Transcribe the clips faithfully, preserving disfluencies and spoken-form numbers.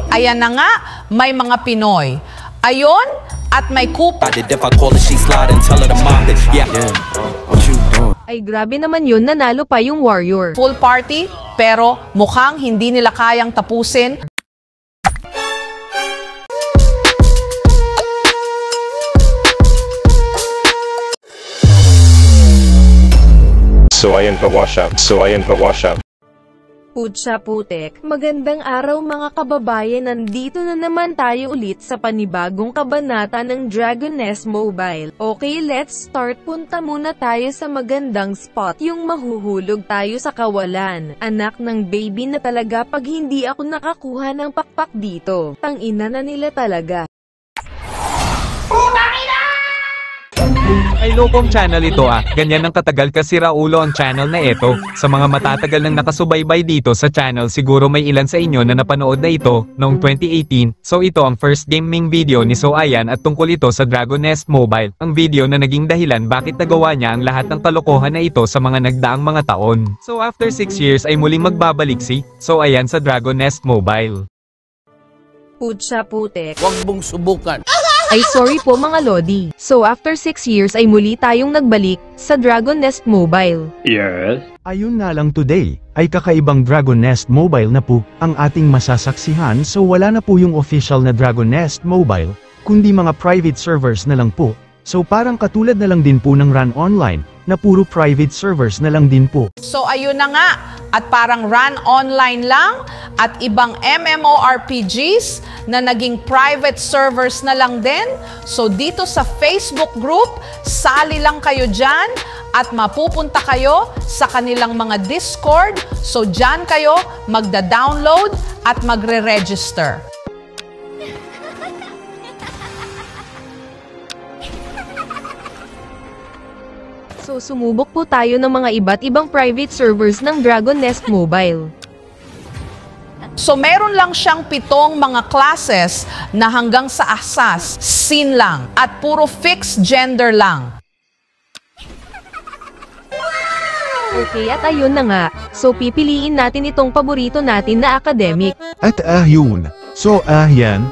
ayan na nga, may mga Pinoy. Ayon, at may kupa. Ay grabe naman yun, nanalo pa yung Warrior. Full party, pero mukhang hindi nila kayang tapusin. So ayan pa wash up. So ayan pa wash up. Putsa putek, magandang araw mga kababayan, nandito na naman tayo ulit sa panibagong kabanata ng Dragon Nest Mobile. Okay, let's start. Punta muna tayo sa magandang spot, yung mahuhulog tayo sa kawalan. Anak ng baby na talaga pag hindi ako nakakuha ng pakpak dito. Tangina na nila talaga. Ay lokong channel ito ah, ganyan ang katagal kasi Raulo ang channel na ito. Sa mga matatagal nang nakasubaybay dito sa channel, siguro may ilan sa inyo na napanood na ito noong twenty eighteen. So ito ang first gaming video ni So Ayan at tungkol ito sa Dragon Nest Mobile. Ang video na naging dahilan bakit nagawa niya ang lahat ng kalokohan na ito sa mga nagdaang mga taon. So after six years ay muling magbabalik si So Ayan sa Dragon Nest Mobile. Putsa putek. Huwag mong subukan. Ay sorry po mga Lodi. So after six years ay muli tayong nagbalik sa Dragon Nest Mobile. Yes. Ayun nga lang today, ay kakaibang Dragon Nest Mobile na po ang ating masasaksihan, so wala na po yung official na Dragon Nest Mobile, kundi mga private servers na lang po. So parang katulad na lang din po ng Run Online, na puro private servers na lang din po. So ayun na nga, at parang Run Online lang, at ibang MMORPGs na naging private servers na lang din. So dito sa Facebook group, sali lang kayo dyan, at mapupunta kayo sa kanilang mga Discord. So dyan kayo magda-download at magre-register. So sumubok po tayo ng mga iba't ibang private servers ng Dragon Nest Mobile. So meron lang siyang pitong mga classes na hanggang sa asas, scene lang, at puro fixed gender lang. Okay, at ayun na nga, so pipiliin natin itong paborito natin na academic. At ayun, So Ayan.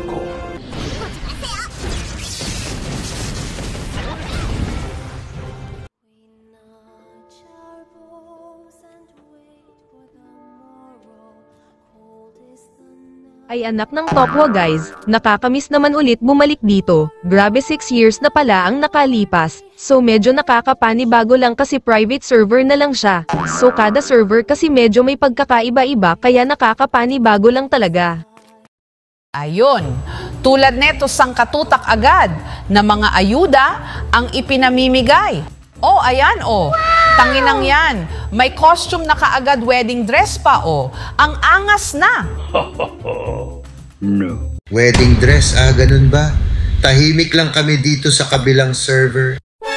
Ay anak ng Tokwa guys, nakakamiss naman ulit bumalik dito. Grabe six years na pala ang nakalipas. So medyo nakakapanibago lang kasi private server na lang siya. So kada server kasi medyo may pagkakaiba-iba kaya nakakapanibago lang talaga. Ayun, tulad neto sangkatutak agad na mga ayuda ang ipinamimigay. Oh, ayan oh. Tanginang yan. May costume na kaagad, wedding dress pa, oh. Ang angas na. No. Wedding dress, ah, ganun ba? Tahimik lang kami dito sa kabilang server.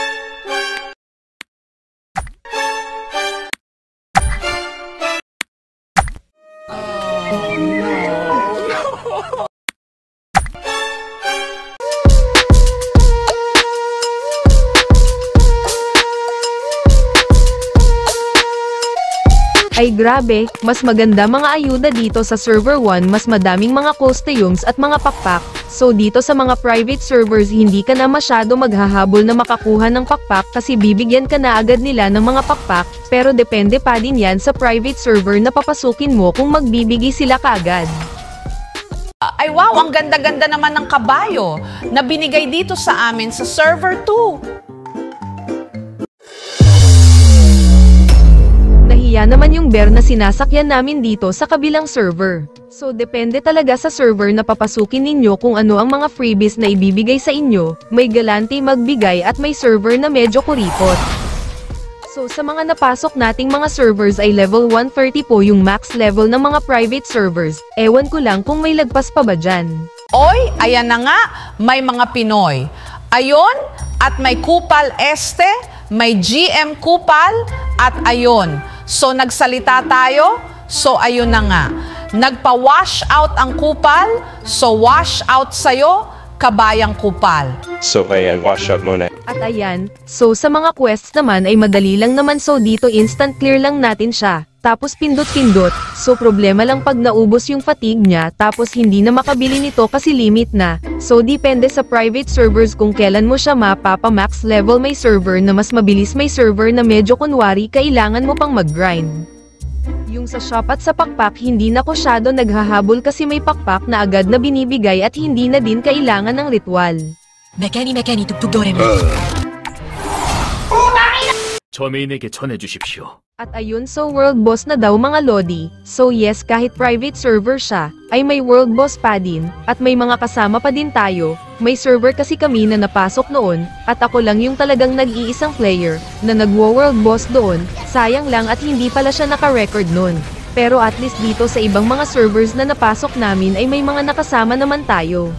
Ay grabe, mas maganda mga ayuda dito sa server one, mas madaming mga costumes at mga pakpak. So dito sa mga private servers hindi ka na masyado maghahabol na makakuha ng pakpak kasi bibigyan ka na agad nila ng mga pakpak, pero depende pa din yan sa private server na papasukin mo kung magbibigay sila kaagad. Ay wow, ang ganda-ganda naman ng kabayo na binigay dito sa amin sa server two. Nahiya naman yung bear na sinasakyan namin dito sa kabilang server. So depende talaga sa server na papasukin ninyo kung ano ang mga freebies na ibibigay sa inyo, may galante magbigay at may server na medyo kuripot. So sa mga napasok nating mga servers ay level one thirty po yung max level ng mga private servers, ewan ko lang kung may lagpas pa ba dyan. Oy, ayan na nga, may mga Pinoy. Ayon, at may Kupal Este, may G M Kupal, at ayon. So nagsalita tayo, so ayun na nga. Nagpa-wash out ang Kupal, so wash out sa'yo, kabayang Kupal. So ayan, wash up muna. At ayan, so sa mga quests naman ay madali lang naman, so dito instant clear lang natin siya. tapos pindot-pindot, so problema lang pag naubos yung fatigue niya tapos hindi na makabili nito kasi limit na. So depende sa private servers kung kailan mo siya mapapa-max level. May server na mas mabilis, may server na medyo kunwari kailangan mo pang mag-grind. Yung sa shop at sa pakpak hindi na ko syado naghahabol kasi may pakpak na agad na binibigay at hindi na din kailangan ng ritual. 메케니 메케니 뚝뚝도레미 저메인에게 전해주십시오. At ayun, so world boss na daw mga lodi. So yes, kahit private server siya, ay may world boss pa din, at may mga kasama pa din tayo. May server kasi kami na napasok noon, at ako lang yung talagang nag-iisang player, na nagwo-world boss doon. Sayang lang at hindi pala siya naka-record noon. Pero at least dito sa ibang mga servers na napasok namin ay may mga nakasama naman tayo.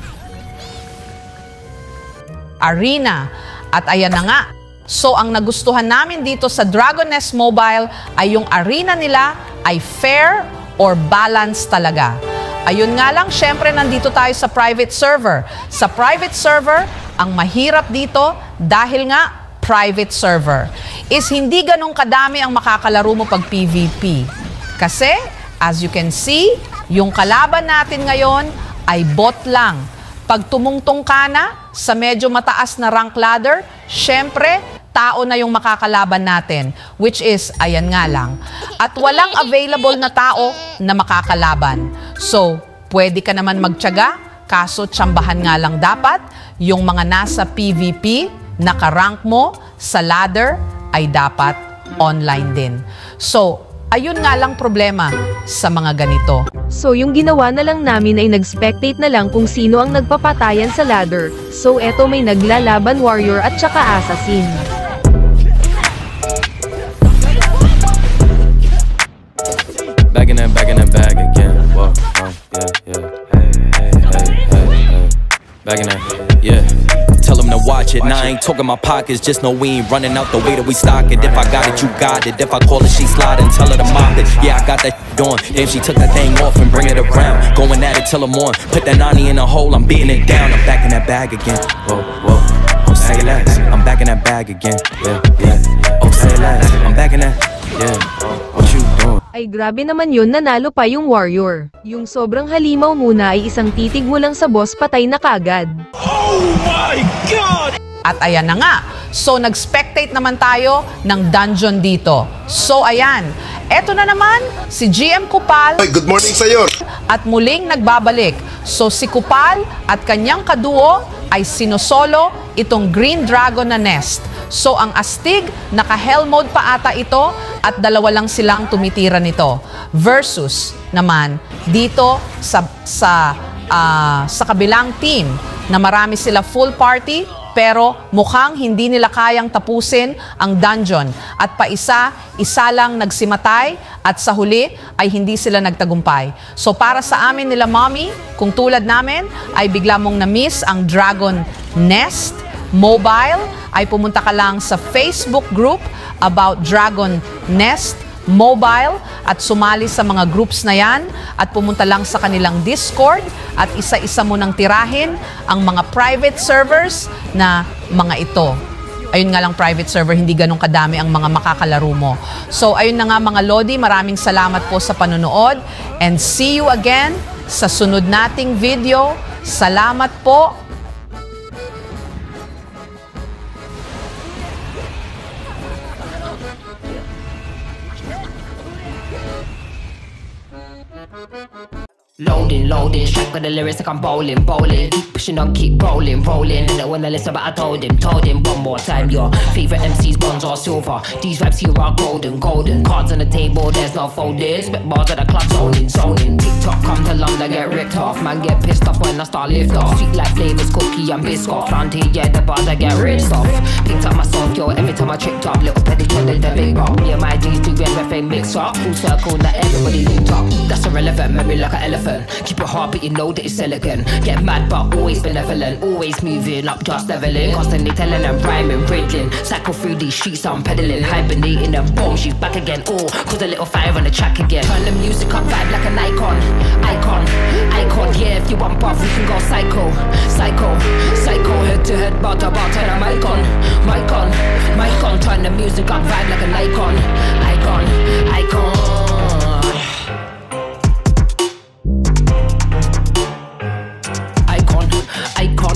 Arena. At ayan na nga. So ang nagustuhan namin dito sa Dragon Nest Mobile ay yung arena nila ay fair or balance talaga. Ayun nga lang, syempre nandito tayo sa private server. Sa private server, ang mahirap dito dahil nga private server is hindi ganun kadami ang makakalaro mo pag P V P. Kasi, as you can see, yung kalaban natin ngayon ay bot lang. Pag tumungtong ka na sa medyo mataas na rank ladder, syempre, tao na yung makakalaban natin, which is, ayan nga lang. At walang available na tao na makakalaban. So, pwede ka naman magtiyaga, kaso tsambahan nga lang dapat, yung mga nasa P V P, nakarank mo sa ladder, ay dapat online din. So, ayun nga lang problema sa mga ganito. So yung ginawa na lang namin ay nag-spectate na lang kung sino ang nagpapatayan sa ladder. So eto may naglalaban warrior at saka assassin. Back in that, back in that bag again. Whoa, oh, yeah, yeah. Hey, hey, hey, hey, hey. Back in that, yeah. Tell them to watch it. Now I ain't talking my pockets, just know we ain't running out the way that we stock it. If I got it, you got it. If I call it, she sliding, tell her to mop it. Yeah, I got that on. Damn, she took that thing off and bring it around. Going at it till I'm on. Put that nani in a hole, I'm beating it down. I'm back in that bag again. Whoa, whoa. Oh, say less. I'm back in that bag again. Yeah, yeah. Oh, say less. I'm back in that. Yeah. What you doing? Ay grabe naman yun, nanalo pa yung warrior. Yung sobrang halimaw muna ay isang titig mo lang sa boss, patay na kaagad. Oh my God! At ayan na nga. So, nag-spectate naman tayo ng dungeon dito. So, ayan. Eto na naman, si G M Kupal. Hey, good morning sa'yo. At muling nagbabalik. So, si Kupal at kanyang kaduo ay sinosolo itong Green Dragon na nest. So, ang astig, naka-hell mode pa ata ito at dalawa lang silang tumitira nito. Versus naman dito sa, sa, uh, sa kabilang team na marami sila full party pero mukhang hindi nila kayang tapusin ang dungeon. At pa isa, isa lang nagsimatay at sa huli ay hindi sila nagtagumpay. So para sa amin nila mommy, kung tulad namin ay bigla mong na-miss ang Dragon Nest Mobile, ay pumunta ka lang sa Facebook group about Dragon Nest Mobile at sumali sa mga groups na yan at pumunta lang sa kanilang Discord at isa-isa mo nang tirahin ang mga private servers na mga ito. Ayun nga lang, private server, hindi ganun kadami ang mga makakalaro mo. So ayun na nga mga Lodi, maraming salamat po sa panonood and see you again sa sunod nating video. Salamat po. Loading, loading, straight with the lyrics like I'm bowling, bowling. Keep pushing on, keep rolling, rolling. Didn't wanna listen, but I told him, told him one more time. Your favorite M Cs, bronze or silver. These raps here are golden, golden. Cards on the table, there's no folded. Spit bars at the club, zoning, zoning. TikTok come to London, get ripped off. Man get pissed off when I start lift off. Sweet like flavors, cookie and biscuit. Round here, yeah, the bars I get ripped off. Picked up my song, yo, every time I tripped up. Little petty the, the big rock. Me and my G's do everything mix up. Full circle, now everybody linked up. That's irrelevant, memory like an elephant. Keep your heart beating, know that it's elegant. Get mad but always benevolent. Always moving up, just leveling. Constantly telling and rhyming, riddling. Cycle through these streets, I'm pedaling. Hibernating and boom, she's back again. Oh, cause a little fire on the track again. Turn the music up, vibe like an icon. Icon, icon, yeah, if you want buff, we can go psycho. Psycho, psycho, her Head to head, bar to bar, turn a mic on, mic on, mic on. Turn the music up, vibe like an icon, icon, icon. Icon, icon.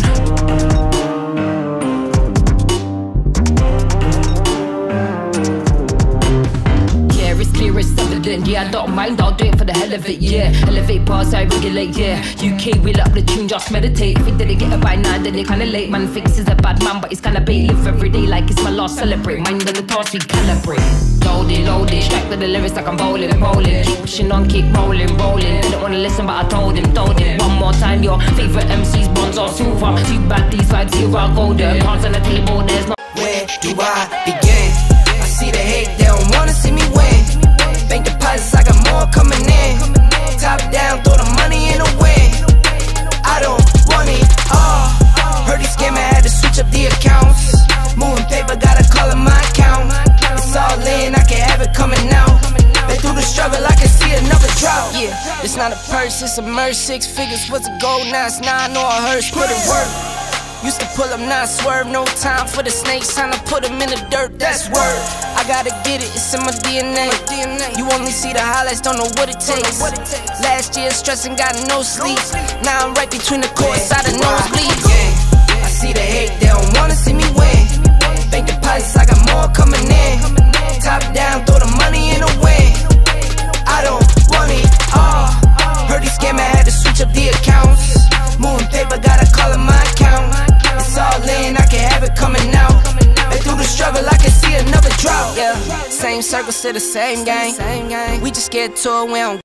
Yeah, it's clear, it's evident. Yeah, I don't mind, I'll do it for the hell of it. Yeah, elevate bars, I regulate. Yeah, U K, wheel up the tune, just meditate. If it didn't get it by nine, then they kinda late. Man thinks he's a bad man, but he's kinda bait. Live every day like it's my last, celebrate. Mind on the task, we calibrate. Loaded, loaded, strapped to the lyrics like I'm bowling, bowling. Keep pushing on, keep rolling, rolling. Didn't wanna listen, but I told him, told him. One more time, your favorite M Cs, bonds or silver. Too bad these vibes here are golden. Cards on the table, there's no. Where do I begin? I see the hate, they don't wanna see me win. Bank deposits, I got more coming in. Top down, throw the money in the wind. I don't want it all. Heard he scammer, had to switch up the accounts. Moving paper, gotta call it my account. It's all in, I can have it coming out. Been through the struggle, I can see another drought. Yeah, it's not a purse, it's a merge. Six figures was a goal, now it's nine or a hearse. Put it work. Used to pull up, not swerve. No time for the snakes, trying to put them in the dirt. That's word. I gotta get it, it's in my D N A. You only see the highlights, don't know what it takes. Last year stressing, got no sleep. Now I'm right between the courts, out of nosebleeds. Yeah, I see the hate, they don't wanna see me win. Bank deposits, I got more coming in. Top down, throw the money in the wind. I don't want it all. Heard he scammer, had to switch up the accounts. Moving paper, gotta call it my account. It's all in, I can have it coming out. Been through the struggle, I can see another drought. Yeah, same circle, still the same gang. We just get to it, we don't